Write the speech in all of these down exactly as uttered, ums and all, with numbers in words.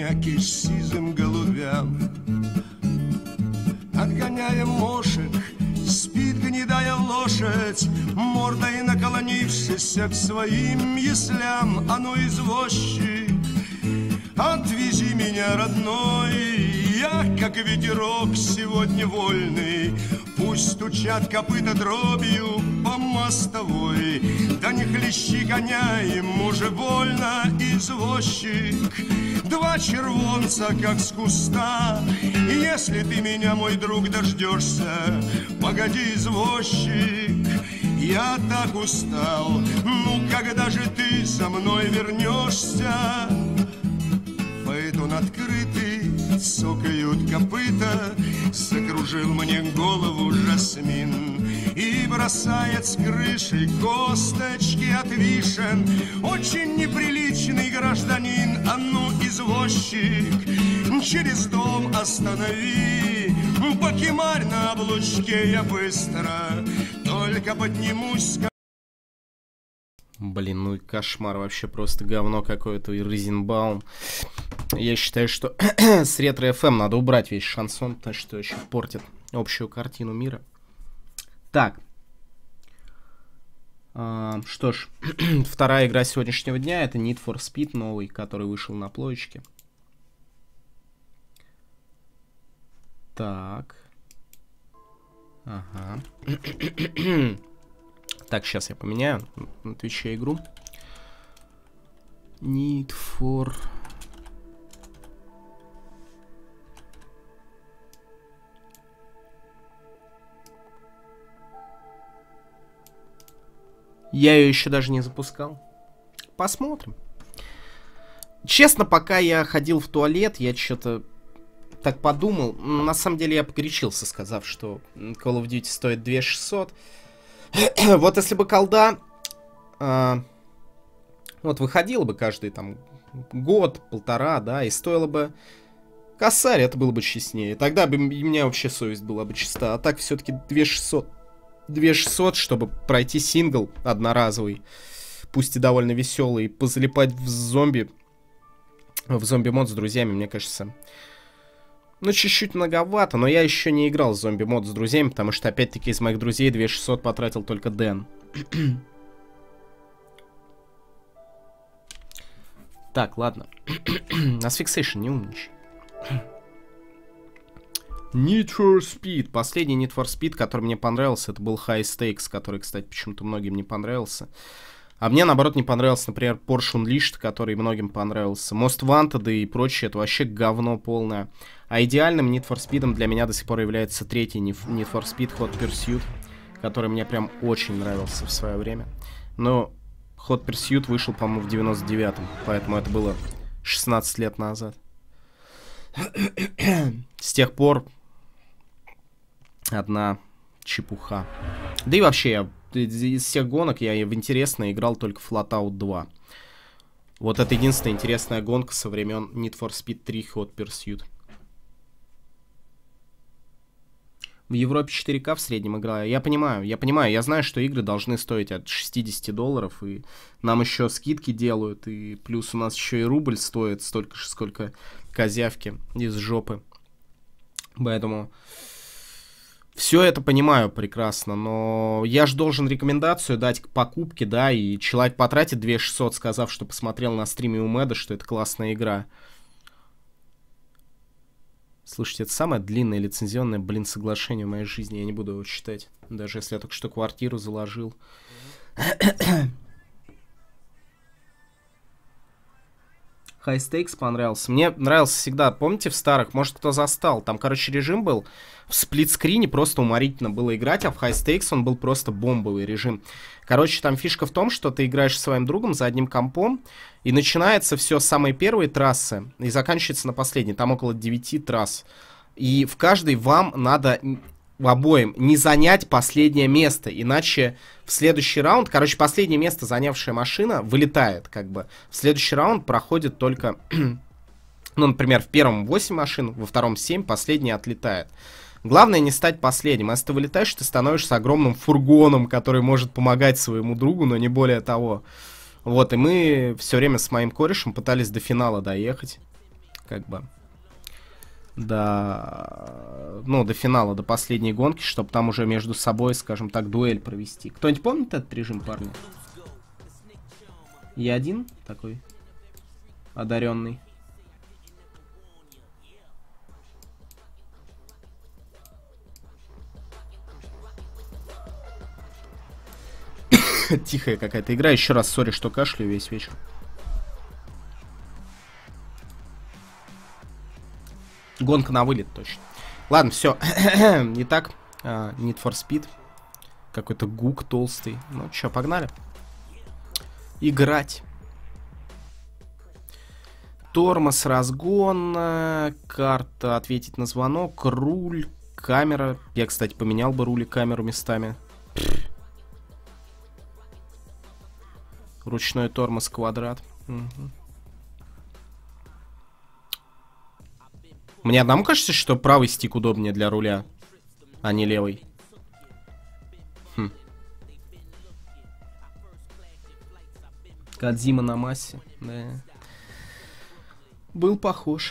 коняки с сизым голубям. Отгоняя мошек, спит гнедая лошадь, мордой наклонившись к своим яслям. А ну, извозчик, отвези меня, родной, я, как ветерок, сегодня вольный. Пусть стучат копыта дробью по мостовой, да не хлещи коня, ему же больно, извозчик. Два червонца, как с куста, если ты меня, мой друг, дождешься, погоди, извозчик, я так устал. Ну, когда же ты за мной вернешься? Фаэтон открытый, цокают копыта, закружил мне голову жасмин и бросает с крыши косточки от вишен. Очень неприличный гражданин. А ну, извозчик, через дом останови, покемарь на облучке, я быстро только поднимусь. Блин, ну и кошмар, вообще просто говно какое-то, и Розенбаум. Я считаю, что с Ретро эф эм надо убрать весь шансон, потому что еще портит общую картину мира. Так. А, что ж, вторая игра сегодняшнего дня — это Need for Speed новый, который вышел на плоечке. Так. Ага. Так, сейчас я поменяю на Твиче игру. Need for... Я ее еще даже не запускал. Посмотрим. Честно, пока я ходил в туалет, я что-то так подумал. На самом деле я погорячился, сказав, что Call of Duty стоит две тысячи шестьсот. Вот если бы колда э, вот выходила бы каждый там год, полтора, да, и стоила бы косарь, это было бы честнее. Тогда бы у меня вообще совесть была бы чиста. А так все-таки две тысячи шестьсот. две тысячи шестьсот, чтобы пройти сингл одноразовый, пусть и довольно веселый, и позалипать в зомби, в зомби-мод с друзьями, мне кажется, ну, чуть-чуть многовато, но я еще не играл в зомби-мод с друзьями, потому что, опять-таки, из моих друзей две тысячи шестьсот потратил только Дэн. Так, ладно. Asphyxiation, не умничай. Need for Speed. Последний Need for Speed, который мне понравился, это был High Stakes, который, кстати, почему-то многим не понравился. А мне, наоборот, не понравился, например, Porsche Unleashed, который многим понравился. Most Wanted и прочее, это вообще говно полное. А идеальным Need for Speed для меня до сих пор является третий Need for Speed Hot Pursuit, который мне прям очень нравился в свое время. Но Hot Pursuit вышел, по-моему, в девяносто девятом, поэтому это было шестнадцать лет назад. С тех пор одна чепуха. Да и вообще, я, из всех гонок я в интересное играл только Flatout два. Вот это единственная интересная гонка со времен Need for Speed три Hot Pursuit. В Европе четыре ка в среднем играю. Я понимаю, я понимаю, я знаю, что игры должны стоить от шестидесяти долларов, и нам еще скидки делают, и плюс у нас еще и рубль стоит столько же, сколько козявки из жопы. Поэтому все это понимаю прекрасно, но я же должен рекомендацию дать к покупке, да, и человек потратит две тысячи шестьсот, сказав, что посмотрел на стриме у Мэда, что это классная игра. Слушайте, это самое длинное лицензионное, блин, соглашение в моей жизни. Я не буду его читать, даже если я только что квартиру заложил. High Stakes понравился. Мне нравился всегда, помните, в старых, может, кто застал, там, короче, режим был в сплитскрине, просто уморительно было играть, а в High Stakes он был просто бомбовый режим. Короче, там фишка в том, что ты играешь со своим другом за одним компом, и начинается все с самой первой трассы, и заканчивается на последней, там около девяти трасс. И в каждой вам надо... в обоим не занять последнее место, иначе в следующий раунд, короче, последнее место занявшая машина вылетает, как бы. В следующий раунд проходит только, ну, например, в первом восемь машин, во втором семь, последний отлетает. Главное не стать последним. Если ты вылетаешь, ты становишься огромным фургоном, который может помогать своему другу, но не более того. Вот, и мы все время с моим корешем пытались до финала доехать. как бы, до, ну, до финала, до последней гонки, чтобы там уже между собой, скажем так, дуэль провести. Кто-нибудь помнит этот режим, парни? Я один такой одаренный. Тихая какая-то игра. Еще раз, сори, что кашляю весь вечер. Гонка на вылет, точно. Ладно, все. Итак, uh, Need for Speed. Какой-то гук толстый. Ну, что, погнали. Играть. Тормоз, разгон, карта, ответить на звонок, руль, камера. Я, кстати, поменял бы руль и камеру местами. Ручной тормоз, квадрат. Угу. Мне одному кажется, что правый стик удобнее для руля, а не левый. Хм. Кодзима на массе, да. Был похож.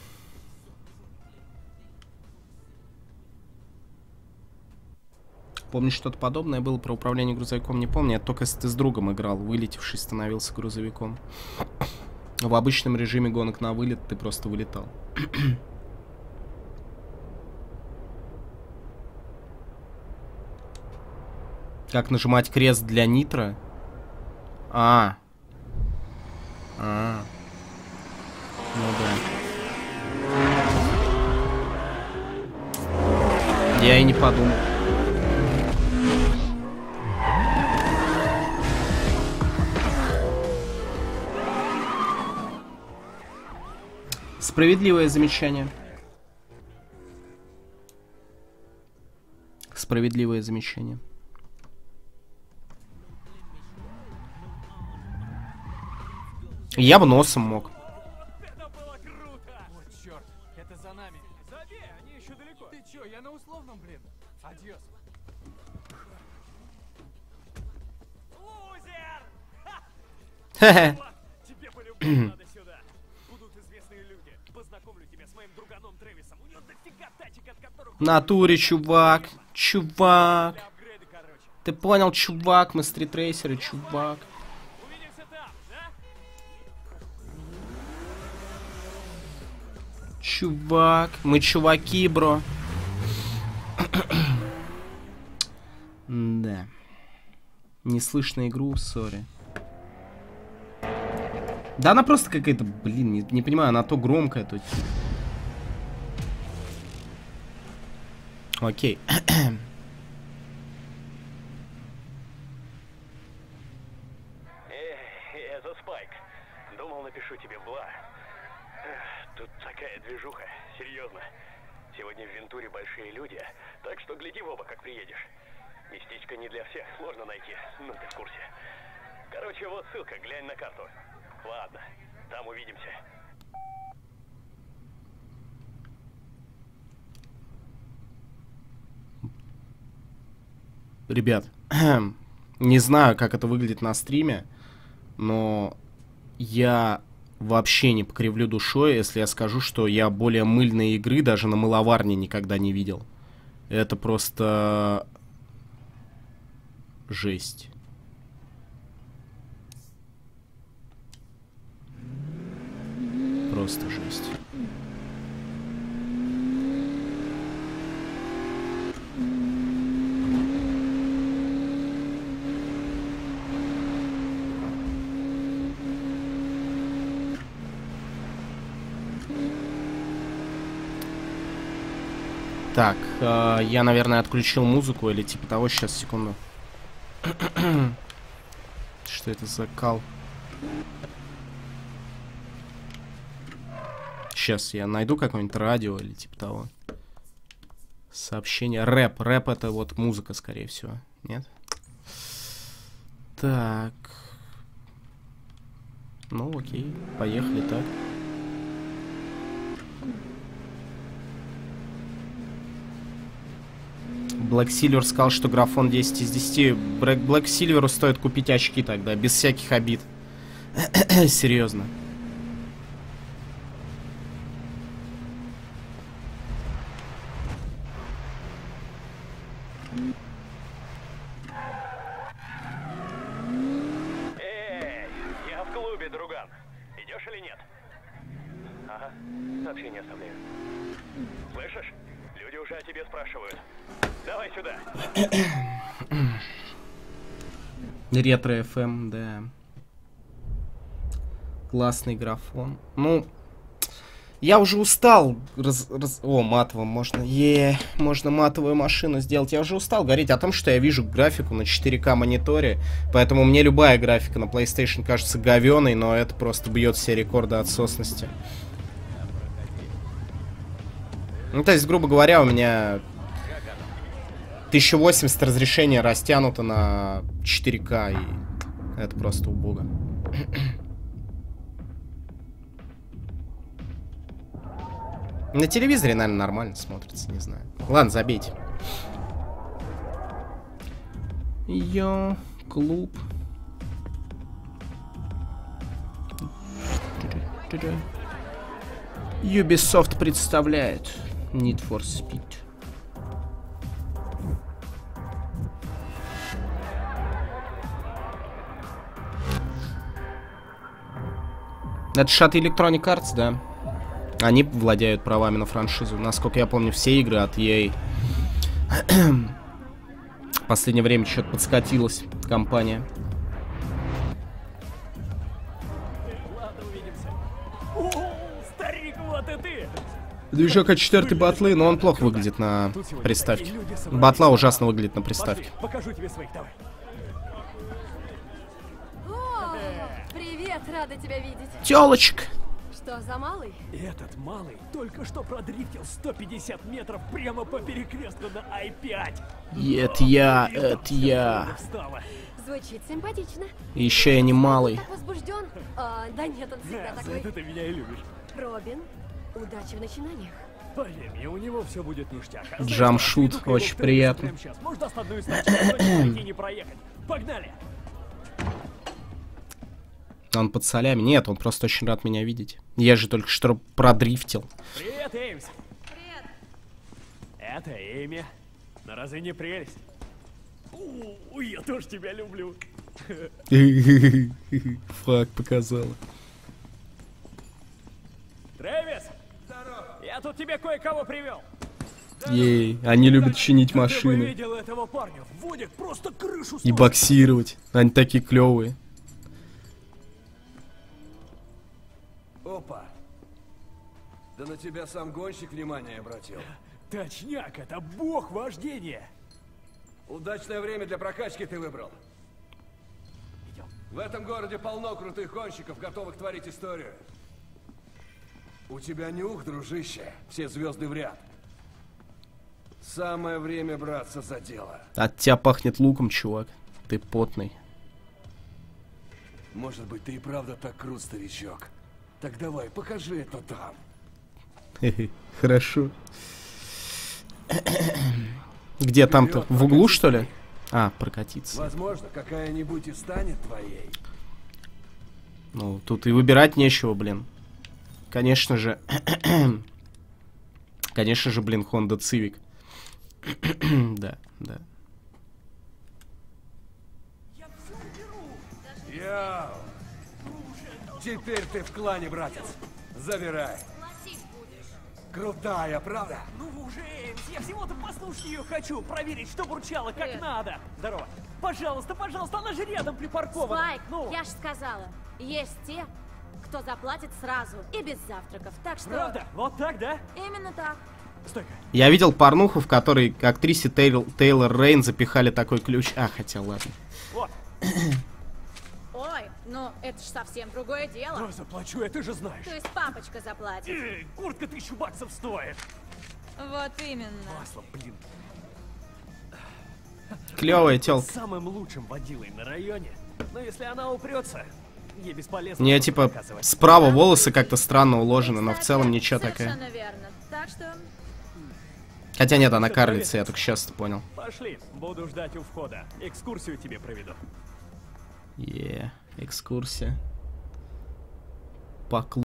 Помнишь, что-то подобное было про управление грузовиком? Не помню, я только если ты с другом играл, вылетевший становился грузовиком. В обычном режиме гонок на вылет ты просто вылетал. Как нажимать крест для нитро? А. А. Ну да. Я и не подумал. Справедливое замечание. Справедливое замечание. Я бы носом мог. Это было круто! Вот черт, это за нами. Забей, они еще далеко. Ты че, я на условном, блин. Адьос. Лузер! Хе-хе. Тебе по-любому надо сюда. Будут известные люди. Познакомлю тебя с моим друганом Трэвисом. У него дофига тачек, от которых... В натуре, чувак. Чувак. Для апгрейда, короче. Ты понял, чувак, мы стритрейсеры, чувак. Увидимся там, да? Чувак, мы чуваки, бро. Да. Не слышно игру, сори. Да она просто какая-то, блин, не, не понимаю, она то громкая, то... Окей. Эй, это Спайк. Думал, напишу тебе бла. Тут такая движуха, серьезно. Сегодня в Вентуре большие люди, так что гляди в оба, как приедешь. Местечко не для всех, сложно найти, ну ты в курсе. Короче, вот ссылка, глянь на карту. Ладно, там увидимся. Ребят, не знаю, как это выглядит на стриме, но я вообще не покривлю душой, если я скажу, что я более мыльной игры даже на мыловарне никогда не видел. Это просто... жесть. Просто жесть. Так, э, я, наверное, отключил музыку или типа того. Сейчас, секунду. Что это за кал? Сейчас я найду какое-нибудь радио или типа того. Сообщение. Рэп. Рэп это вот музыка, скорее всего. Нет? Так. Ну, окей. Поехали так. Black Silver сказал, что графон десять из десяти. Black Silver стоит купить очки тогда, без всяких обид. Серьезно. Ага, сообщение оставляю. Слышишь? Люди уже о тебе спрашивают. Давай сюда. Ретро эф эм, да. Классный графон. Ну, я уже устал. Раз, раз... О, матовым можно. Е, можно матовую машину сделать. Я уже устал говорить о том, что я вижу графику на четыре ка мониторе. Поэтому мне любая графика на PlayStation кажется говёной, но это просто бьет все рекорды отсосности. Ну, то есть, грубо говоря, у меня тысяча восемьдесят разрешение растянуто на четыре ка, и это просто убого. На телевизоре, наверное, нормально смотрится, не знаю. Ладно, забейте. Йо, клуб. Ubisoft представляет Need for Speed. Это ж от Electronic Arts, да? Они владеют правами на франшизу. Насколько я помню, все игры от и эй. В последнее время что-то подскатилась компания. Движок от четвёртой батлы, но он плохо выглядит на приставке. Батла ужасно выглядит на приставке. Покажу тебе своих, давай. О, привет, рада тебя видеть. Тёлочка. Что за малый? Этот малый только что продрифтил сто пятьдесят метров прямо по перекрестку на ай пять. Это я, это я. Звучит симпатично. Еще я не малый. Так возбужден? А, да нет, он всегда За такой. это ты меня и любишь. Робин, удачи в начинаниях. Поверь мне, у него все будет ништяк. А Джамшут, знаешь, очень приятно. Может, остальную станцию не проехать. Погнали! Он под солями. Нет, он просто очень рад меня видеть. Я же только что продрифтил. Привет, Эймс. Привет. Это Эйми. Но разве не прелесть? У, я тоже тебя люблю. Фак показала. Трэвис! Здорово. Я тут тебе кое-кого привел. Ей, они любят чинить Ты бы машины. видел этого парня. Водит просто крышу И сносит. боксировать. Они такие клевые. Опа. Да на тебя сам гонщик внимание обратил. Точняк, это бог вождения. Удачное время для прокачки ты выбрал. Идем. В этом городе полно крутых гонщиков, готовых творить историю. У тебя нюх, дружище. Все звезды в ряд. Самое время браться за дело. От тебя пахнет луком, чувак. Ты потный. Может быть, ты и правда так крут, старичок. Так давай, покажи это там. Хорошо. Где там-то? В углу, что ли? А, прокатиться. Возможно, какая-нибудь и станет твоей. Ну, тут и выбирать нечего, блин. Конечно же... Конечно же, блин, Honda Civic. Да, да. Яу! Теперь ты в клане, братец. Забирай. Крутая, правда? Ну уже, Эймс, я всего-то послушать ее хочу, проверить, что бурчало, как Привет. надо. Здорово. Пожалуйста, пожалуйста, она же рядом припаркована. Спайк, Ну, я ж сказала, есть те, кто заплатит сразу и без завтраков. Так что... правда? Вот так, да? Именно так. Стой-ка. Я видел порнуху, в которой к актрисе Тейл... Тейлор Рейн запихали такой ключ. А, хотя ладно. Вот. Ой, ну это ж совсем другое дело. Да, заплачу, я ты же знаешь. То есть папочка заплатит. Эй, куртка тысячу баксов стоит. Вот именно. Масло, блин. Клевая тёлка. Самым лучшим водилой на районе. Но если она упрется, ей бесполезно. У нее что-то типа доказывать. справа волосы как-то странно уложены, но в Кстати, целом ничего такая. Совершенно верно. Так что... Хотя нет, она карлица, я только сейчас это понял. Пошли, буду ждать у входа. Экскурсию тебе проведу. Е, экскурсия. По клубу.